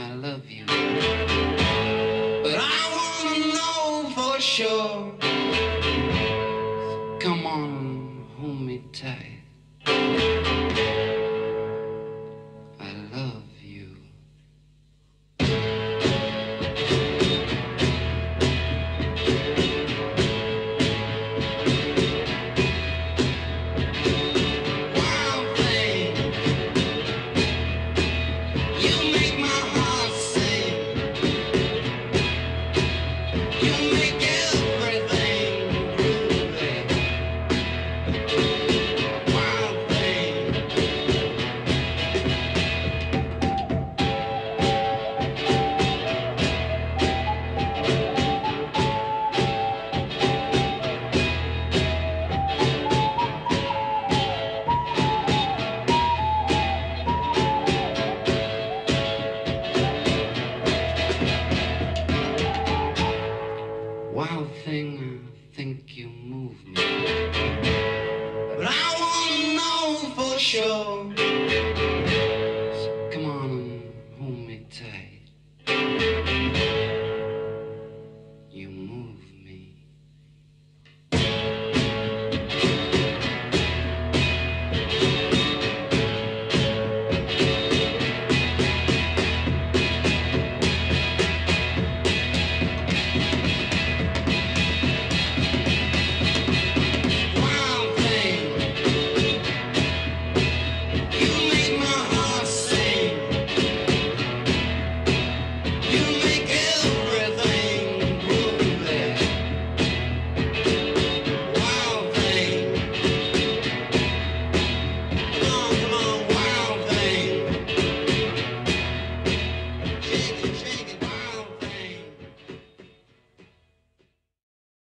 I love you. But I wanna know for sure. Come on, hold me tight. I love you. Wild thing, you make my heart sing. You make everything groovy. Wild thing. Wild thing, I think you move me. But I wanna know for sure. So come on and hold me tight.